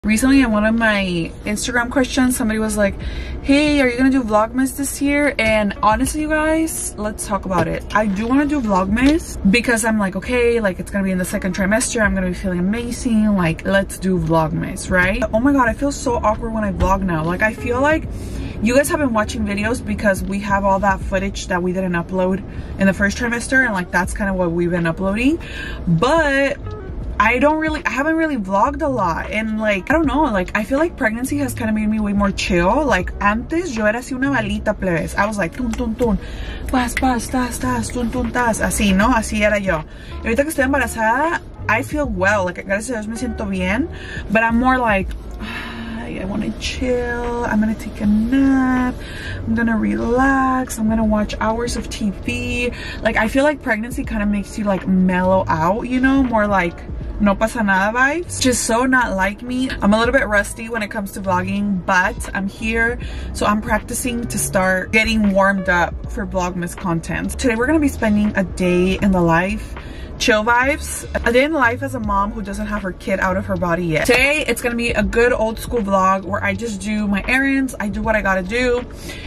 Recently in one of my Instagram questions, somebody was like, hey, are you gonna do Vlogmas this year? And honestly, you guys, let's talk about it. I do want to do Vlogmas because I'm like, okay, like it's gonna be in the second trimester, I'm gonna be feeling amazing, like let's do Vlogmas, right? Oh my god, I feel so awkward when I vlog now. Like I feel like you guys have been watching videos because we have all that footage that we didn't upload in the first trimester, and like that's kind of what we've been uploading. But I haven't really vlogged a lot, and like I don't know, like I feel like pregnancy has kind of made me way more chill. Like antes yo era así una balita, plebes. I was like tun tun tun, pas pas tas tas, tun tun tas, así, no, así era yo. Y ahorita que estoy embarazada, I feel well, like gracias a Dios me siento bien, but I'm more like I want to chill, I'm gonna take a nap, I'm gonna relax, I'm gonna watch hours of TV. Like I feel like pregnancy kind of makes you like mellow out, you know, more like no pasa nada vibes. Just so not like me. I'm a little bit rusty when it comes to vlogging, but I'm here, so I'm practicing to start getting warmed up for Vlogmas content. Today we're gonna be spending a day in the life, chill vibes, a day in the life as a mom who doesn't have her kid out of her body yet. Today it's gonna be a good old school vlog where I just do my errands, I do what I gotta do.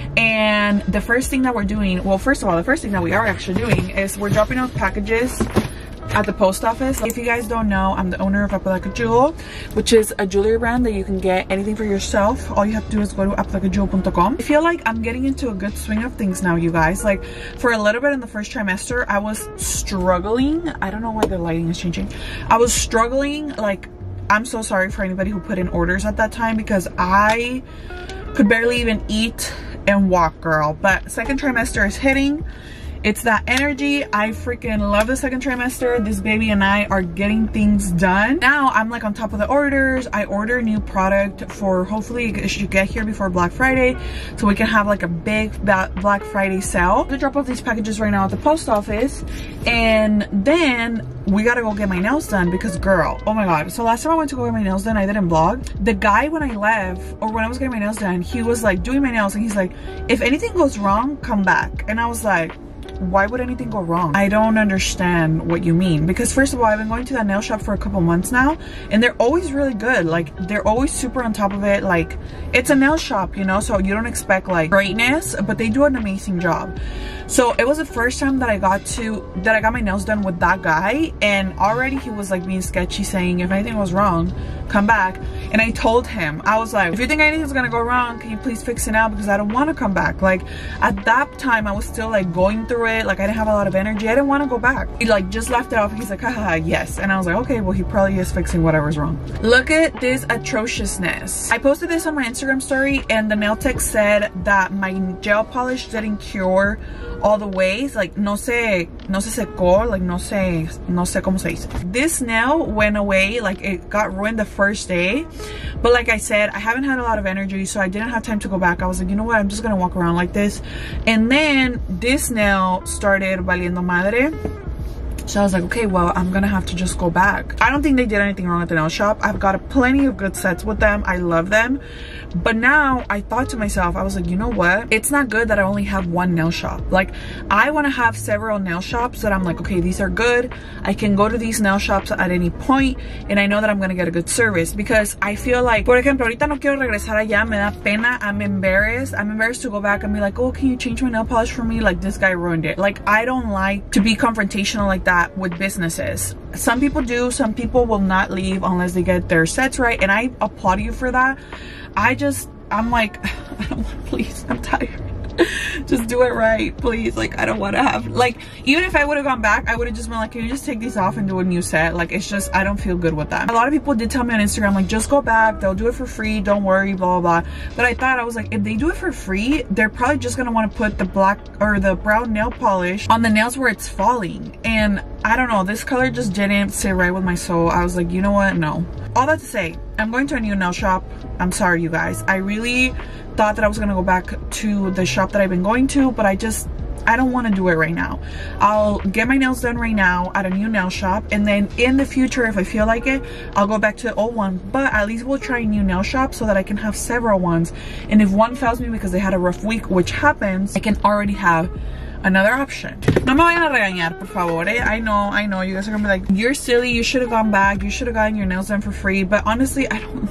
And the first thing that we're doing, well, first of all, the first thing that we are actually doing is we're dropping off packages at the post office. If you guys don't know, I'm the owner of Apodaca Jewel, which is a jewelry brand that you can get anything for yourself. All you have to do is go to apodacajewel.com. I feel like I'm getting into a good swing of things now, you guys. Like for a little bit in the first trimester, I was struggling. I don't know why the lighting is changing. I was struggling. Like, I'm so sorry for anybody who put in orders at that time because I could barely even eat and walk, girl. But second trimester is hitting. It's that energy. I freaking love the second trimester. This baby and I are getting things done. Now I'm like on top of the orders. I order new product for, hopefully it should get here before Black Friday, so we can have like a big Black Friday sale. I'm gonna drop off these packages right now at the post office, and then we gotta go get my nails done because girl, oh my god. So last time I went to go get my nails done, I didn't vlog. The guy, when I left, or when I was getting my nails done, he was like doing my nails and he's like, if anything goes wrong, come back. And I was like, why would anything go wrong? I don't understand what you mean, because first of all, I've been going to that nail shop for a couple months now, and they're always really good. Like they're always super on top of it. Like it's a nail shop, you know, so you don't expect like greatness, but they do an amazing job. So it was the first time that I got my nails done with that guy, and already he was like being sketchy, saying if anything was wrong, come back. And I told him, I was like, if you think anything's gonna go wrong, can you please fix it now, because I don't want to come back. Like at that time I was still like going through it, like I didn't have a lot of energy, I didn't want to go back. He like just left it off. He's like, haha, yes. And I was like, okay, well he probably is fixing whatever's wrong. Look at this atrociousness. I posted this on my Instagram story, and the nail tech said that my gel polish didn't cure all the ways, like no se secó, like no sé cómo se dice. This nail went away, like it got ruined the first day, but like I said, I haven't had a lot of energy, so I didn't have time to go back. I was like, you know what, I'm just gonna walk around like this. And then this nail started valiendo madre, so I was like, okay, well, I'm gonna have to just go back. I don't think they did anything wrong at the nail shop. I've got plenty of good sets with them. I love them. But now I thought to myself, I was like, you know what? It's not good that I only have one nail shop. Like I want to have several nail shops that I'm like, okay, these are good. I can go to these nail shops at any point, and I know that I'm gonna get a good service, because I feel like, por ejemplo, ahorita no quiero regresar allá, me da pena. I'm embarrassed to go back and be like, oh, can you change my nail polish for me? Like this guy ruined it. Like I don't like to be confrontational like that with businesses. Some people do, some people will not leave unless they get their sets right, and I applaud you for that. I'm like, I don't want, please, I'm tired. Just do it right, please. Like I don't want to have, like, even if I would have gone back, I would have just been like, can you just take these off and do a new set? Like it's just, I don't feel good with that. A lot of people did tell me on Instagram, like, just go back, they'll do it for free, don't worry, blah blah blah. But I thought, I was like, if they do it for free, they're probably just gonna want to put the black or the brown nail polish on the nails where it's falling, and I don't know, this color just didn't sit right with my soul. I was like, you know what, no. All that to say, I'm going to a new nail shop. I'm sorry, you guys. I really thought that I was gonna go back to the shop that I've been going to, but I don't want to do it right now. I'll get my nails done right now at a new nail shop, and then in the future, if I feel like it, I'll go back to the old one. But at least we'll try a new nail shop so that I can have several ones, and if one fails me because they had a rough week, which happens, I can already have another option. No me vayan a regañar, por favor, eh? I know, you guys are gonna be like, you're silly, you should have gone back, you should have gotten your nails done for free. But honestly, I don't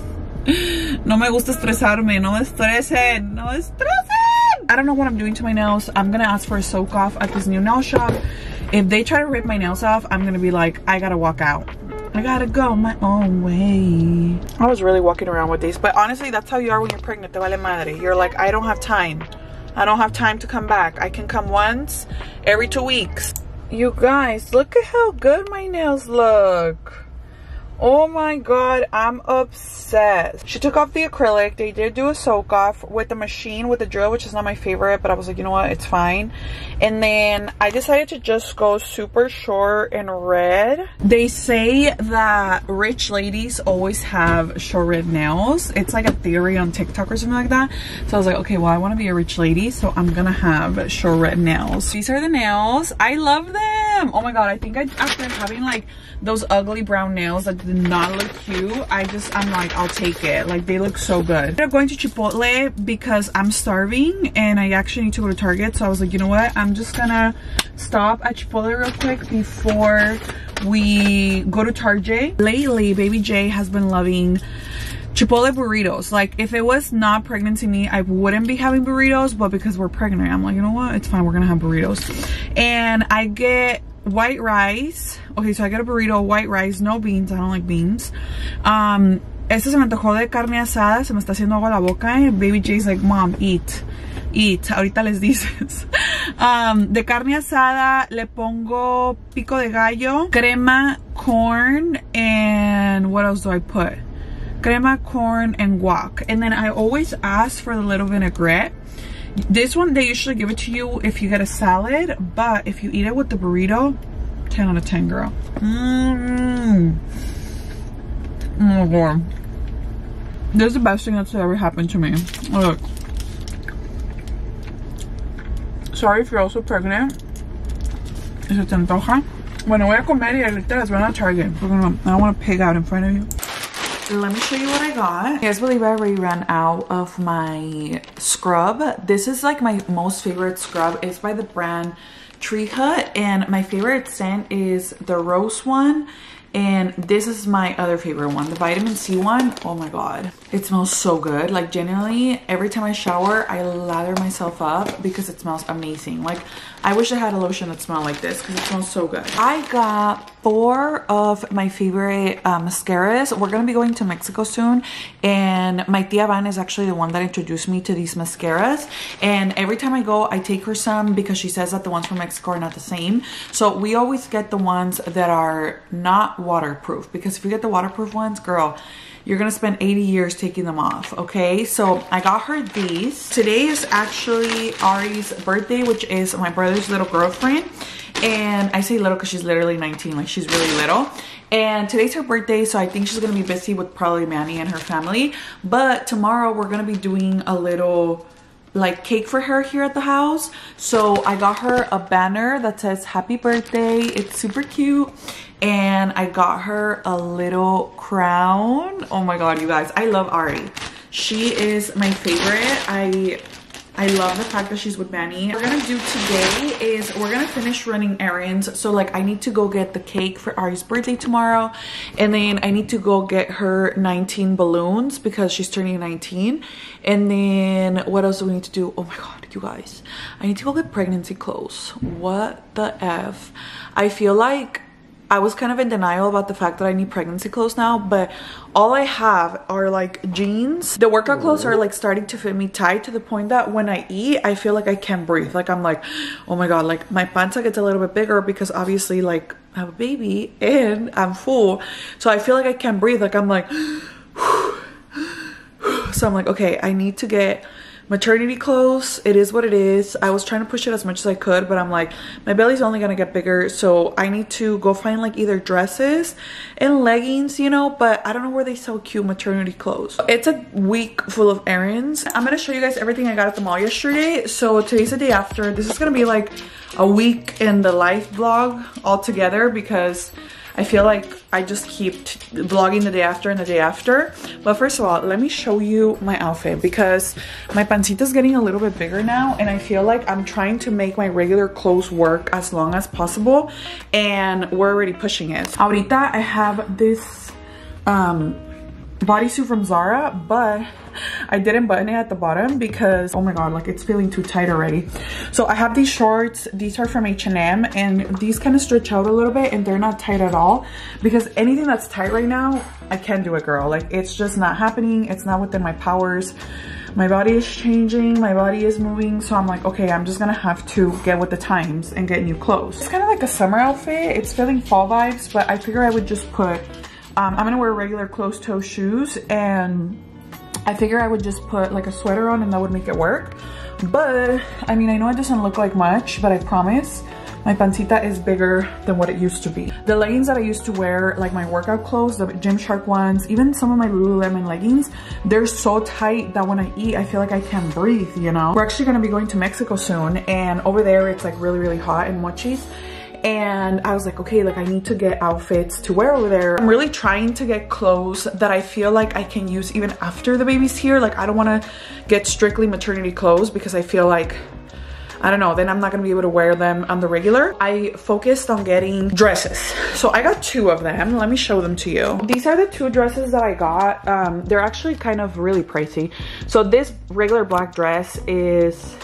No me gusta estresarme. No me estresen. No estresen. I don't know what I'm doing to my nails. I'm gonna ask for a soak off at this new nail shop. If they try to rip my nails off, I'm gonna be like, I gotta walk out. I gotta go my own way. I was really walking around with these, but honestly, that's how you are when you're pregnant. Te vale madre. You're like, I don't have time. I don't have time to come back. I can come once every 2 weeks. You guys, look at how good my nails look. Oh my god, I'm obsessed. She took off the acrylic. They did do a soak off with the machine, with the drill, which is not my favorite, but I was like, you know what, it's fine. And then I decided to just go super short and red. They say that rich ladies always have short red nails. It's like a theory on TikTok or something like that. So I was like, okay, well, I want to be a rich lady, so I'm gonna have short red nails. These are the nails. I love them. Oh my god, I think after having like those ugly brown nails that did not look cute, I'm like, I'll take it. Like, they look so good. I'm going to Chipotle because I'm starving and I actually need to go to Target. So I was like, you know what, I'm just gonna stop at Chipotle real quick before we go to Target. Lately, Baby J has been loving Chipotle burritos. Like, if it was not pregnancy me, I wouldn't be having burritos, but because we're pregnant, I'm like, you know what, it's fine, we're gonna have burritos. And I get white rice. Okay, so I get a burrito, white rice, no beans. I don't like beans. Este se me antojó de carne asada. Se me está haciendo agua la boca. Baby J's like, mom, eat. Ahorita les dices. De carne asada le pongo pico de gallo, crema, corn, and what else do I put? Crema, corn, and guac. And then I always ask for the little vinaigrette. This one, they usually give it to you if you get a salad, but if you eat it with the burrito, 10 out of 10, girl. Oh my god. This is the best thing that's ever happened to me. Look. Sorry if you're also pregnant. ¿Se te antoja? Bueno, voy a comer y ahorita les van a Target. I don't want to pig out in front of you. Let me show you what I got. You guys believe I already ran out of my scrub. This is like my most favorite scrub. It's by the brand Tree Hut, and my favorite scent is the rose one, and this is my other favorite one, the vitamin C one. Oh my god, it smells so good. Like, genuinely, every time I shower I lather myself up because it smells amazing. Like, I wish I had a lotion that smelled like this because it smells so good. I got 4 of my favorite mascaras. We're gonna be going to Mexico soon, and my tia Van is actually the one that introduced me to these mascaras, and every time I go I take her some because she says that the ones from Mexico are not the same. So we always get the ones that are not waterproof, because if you get the waterproof ones, girl, you're gonna spend 80 years taking them off. Okay, so I got her these. Today is actually Ari's birthday, which is my brother's little girlfriend, and I say little because she's literally 19, like, she's really little. And today's her birthday, so I think she's gonna be busy with probably Manny and her family, but tomorrow we're gonna be doing a little like cake for her here at the house. So I got her a banner that says happy birthday. It's super cute. And I got her a little crown. Oh my god, you guys, I love Ari. She is my favorite. I love the fact that she's with Manny. What we're gonna do today is we're gonna finish running errands. So like, I need to go get the cake for Ari's birthday tomorrow, and then I need to go get her 19 balloons because she's turning 19. And then what else do we need to do? Oh my god, you guys, I need to go get pregnancy clothes. What the F? I feel like I was kind of in denial about the fact that I need pregnancy clothes now, but all I have are like jeans. The workout clothes are like starting to fit me tight to the point that when I eat, I feel like I can't breathe. Like, I'm like, oh my god, like my panza gets a little bit bigger because obviously like I have a baby and I'm full. So I feel like I can't breathe. Like, I'm like, so I'm like, okay, I need to get maternity clothes. It is what it is. I was trying to push it as much as I could, but I'm like, my belly's only gonna get bigger, so I need to go find like either dresses and leggings, you know, but I don't know where they sell cute maternity clothes. It's a week full of errands. I'm gonna show you guys everything I got at the mall yesterday. So today's the day after. This is gonna be like a week in the life vlog all together because I feel like I just keep vlogging the day after and the day after. But first of all, let me show you my outfit because my pancita is getting a little bit bigger now, and I feel like I'm trying to make my regular clothes work as long as possible, and we're already pushing it. Ahorita I have this bodysuit from Zara, but I didn't button it at the bottom because, oh my god, like it's feeling too tight already. So I have these shorts. These are from H&M, and these kind of stretch out a little bit, and they're not tight at all, because anything that's tight right now, I can't do it, girl. Like, it's just not happening. It's not within my powers. My body is changing, my body is moving, so I'm like, okay, I'm just gonna have to get with the times and get new clothes. It's kind of like a summer outfit. It's feeling fall vibes, but I figure I would just put, I'm gonna wear regular closed-toe shoes, and I figure I would just put like a sweater on and that would make it work. But, I mean, I know it doesn't look like much, but I promise, my pancita is bigger than what it used to be. The leggings that I used to wear, like my workout clothes, the Gymshark ones, even some of my Lululemon leggings, they're so tight that when I eat, I feel like I can't breathe, you know? We're actually gonna be going to Mexico soon, and over there it's like really, really hot in Mochis. And I was like, okay, like I need to get outfits to wear over there. I'm really trying to get clothes that I feel like I can use even after the baby's here. Like, I don't wanna get strictly maternity clothes because I feel like, I don't know, then I'm not gonna be able to wear them on the regular. I focused on getting dresses. So I got 2 of them. Let me show them to you. These are the 2 dresses that I got. They're actually kind of really pricey. So this regular black dress is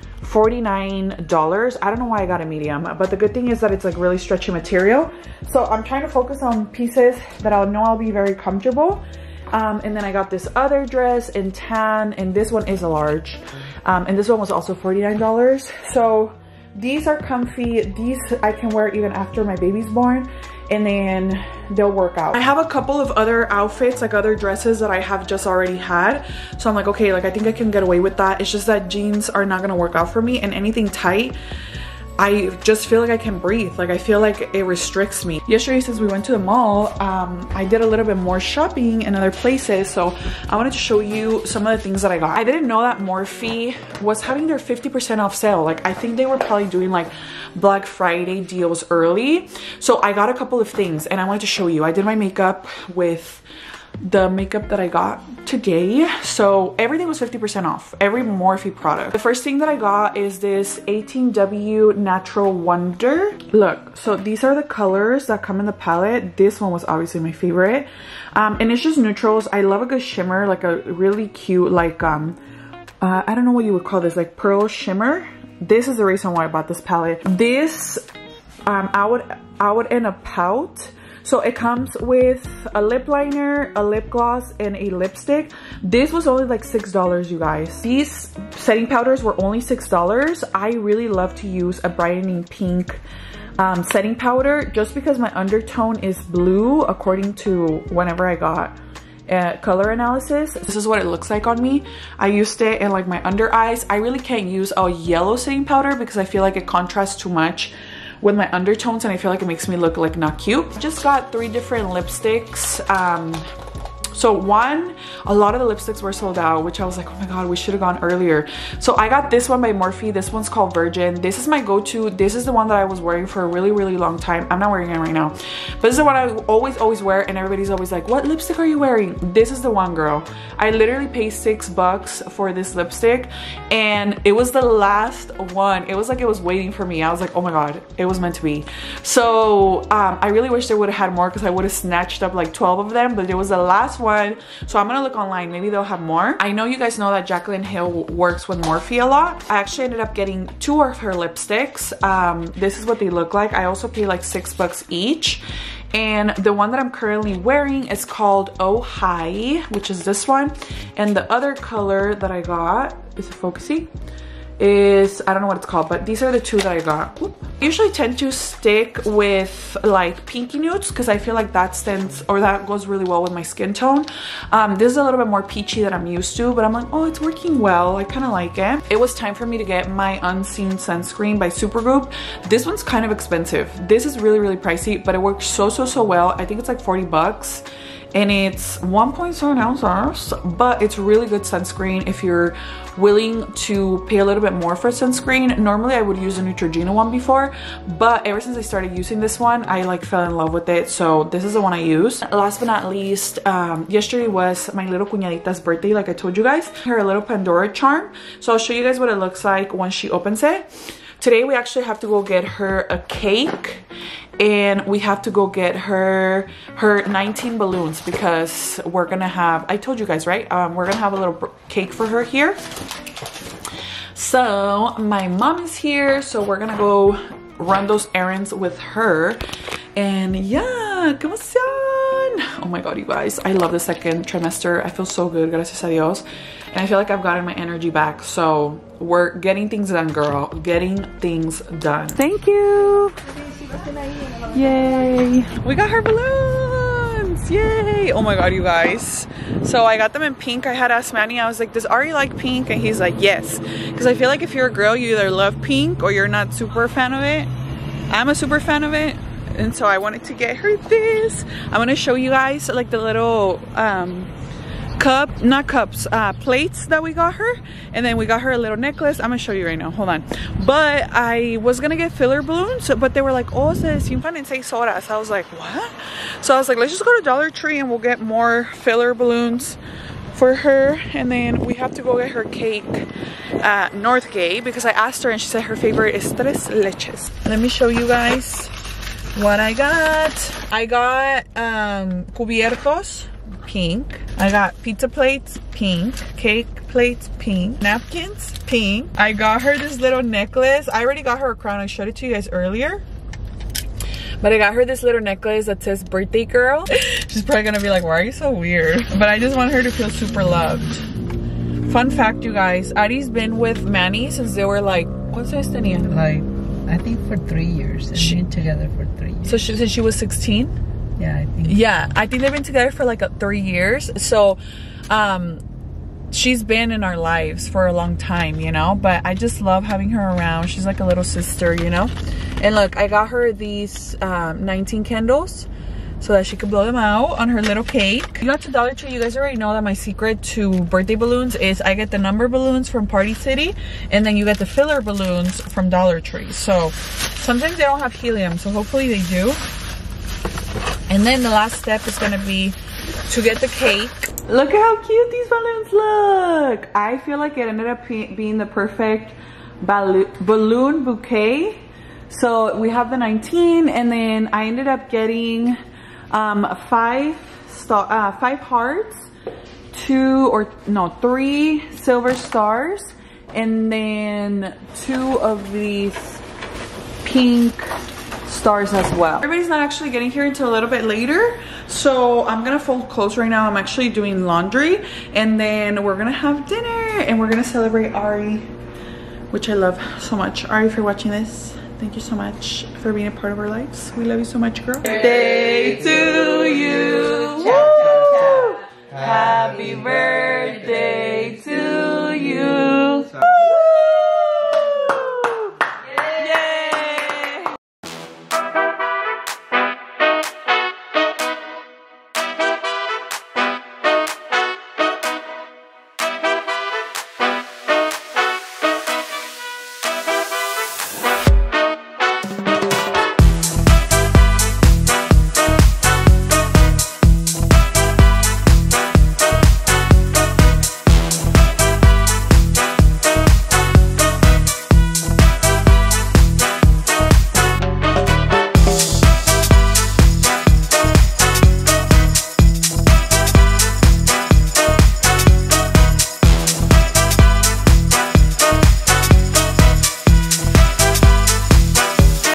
$49. I don't know why I got a medium, but the good thing is that it's like really stretchy material. So I'm trying to focus on pieces that I'll know I'll be very comfortable. And then I got this other dress in tan, and this one is a large. And this one was also $49. So these are comfy. These I can wear even after my baby's born, and then they'll work out. I have a couple of other outfits, like other dresses that I have just already had. So I'm like, okay, like I think I can get away with that. It's just that jeans are not gonna work out for me, and anything tight, I just feel like I can breathe. Like, I feel like it restricts me. Yesterday, since we went to the mall, I did a little bit more shopping in other places. So I wanted to show you some of the things that I got. I didn't know that Morphe was having their 50% off sale. Like, I think they were probably doing like Black Friday deals early. So I got a couple of things and I wanted to show you. I did my makeup with the makeup that I got today. So everything was 50% off, every Morphe product. The first thing that I got is this 18W Natural Wonder. Look, so these are the colors that come in the palette. This one was obviously my favorite. And it's just neutrals. I love a good shimmer, like a really cute, like, I don't know what you would call this, like pearl shimmer. This is the reason why I bought this palette. This, I would end a pout. So it comes with a lip liner, a lip gloss, and a lipstick. This was only like $6, you guys. These setting powders were only $6. I really love to use a brightening pink setting powder just because my undertone is blue according to whenever I got color analysis. This is what it looks like on me. I used it in like my under eyes. I really can't use a yellow setting powder because I feel like it contrasts too much with my undertones and I feel like it makes me look like not cute. Just got 3 different lipsticks. So one, a lot of the lipsticks were sold out, which I was like, oh my god, we should have gone earlier. So I got this one by Morphe. This one's called Virgin. This is my go-to. This is the one that I was wearing for a really, really long time. I'm not wearing it right now, but this is the one I always wear, and everybody's always like, what lipstick are you wearing? This is the one, girl. I literally paid $6 for this lipstick, and it was the last one. It was like it was waiting for me. I was like, oh my god, it was meant to be. So I really wish they would have had more because I would have snatched up like 12 of them, but it was the last one. So I'm gonna look online, maybe they'll have more. I know you guys know that Jaclyn Hill works with Morphe a lot. I actually ended up getting 2 of her lipsticks. This is what they look like. I also paid like $6 each. And the one that I'm currently wearing is called Oh Hi, which is this one. And the other color that I got, is it focusing? Is, I don't know what it's called, but these are the 2 that I got. Oop. I usually tend to stick with like pinky nudes because I feel like that stands, or that goes really well with my skin tone. This is a little bit more peachy than I'm used to, but I'm like, oh, it's working well. I kind of like it. It was time for me to get my Unseen sunscreen by Supergoop. This one's kind of expensive. This is really, really pricey, but it works so well. I think it's like $40. And it's 1.7 ounces, but it's really good sunscreen if you're willing to pay a little bit more for sunscreen. Normally I would use a Neutrogena one before, but ever since I started using this one, I like fell in love with it. So this is the one I use. Last but not least, yesterday was my little cuñadita's birthday, like I told you guys. Her little Pandora charm. So I'll show you guys what it looks like once she opens it. today we actually have to go get her a cake, and we have to go get her 19 balloons, because we're gonna have, I told you guys, right? We're gonna have a little cake for her here. So my mom is here, so we're gonna go run those errands with her. And yeah, ¿cómo están? Oh my god, you guys, I love the second trimester. I feel so good, gracias a Dios. And I feel like I've gotten my energy back. So we're getting things done, girl. Getting things done. Thank you. Yay. We got her balloons. Yay. Oh my god, you guys. So I got them in pink. I had asked Manny, I was like, does Ari like pink? And he's like, yes. Because I feel like if you're a girl, you either love pink or you're not super fan of it. I'm a super fan of it. And so I wanted to get her this. I'm going to show you guys like the little plates that we got her. And then we got her a little necklace. I'm gonna show you right now, hold on. But I was gonna get filler balloons, but they were like, oh, se desinflan en 6 horas. I was like, what? So I was like, let's just go to Dollar Tree and we'll get more filler balloons for her. And then we have to go get her cake at Northgate, because I asked her and she said her favorite is tres leches. Let me show you guys what I got. I got cubiertos, pink. I got pizza plates, pink. Cake plates, pink. Napkins, pink. I got her this little necklace. I already got her a crown. I showed it to you guys earlier. But I got her this little necklace that says birthday girl. She's probably gonna be like, why are you so weird? But I just want her to feel super loved. Fun fact, you guys, Ari's been with Manny since they were like, what's this tenían? Like, I think for 3 years. They've been together for 3 years. So since she was 16? Yeah, I think. Yeah, I think they've been together for like 3 years. So she's been in our lives for a long time, you know, but I just love having her around. She's like a little sister, you know. And look, I got her these 19 candles so that she could blow them out on her little cake. You got to Dollar Tree. You guys already know that my secret to birthday balloons is I get the number balloons from Party City, and then you get the filler balloons from Dollar Tree. So sometimes they don't have helium, so hopefully they do. And then the last step is gonna be to get the cake. Look at how cute these balloons look. I feel like it ended up being the perfect balloon bouquet. So we have the 19, and then I ended up getting 5 hearts, 3 silver stars, and then 2 of these pink stars as well. Everybody's not actually getting here until a little bit later, so I'm gonna fold clothes right now. I'm actually doing laundry, and then we're gonna have dinner and we're gonna celebrate Ari, which I love so much. Ari, if you're watching this, thank you so much for being a part of our lives. We love you so much, girl. Birthday to you. Woo! Happy birthday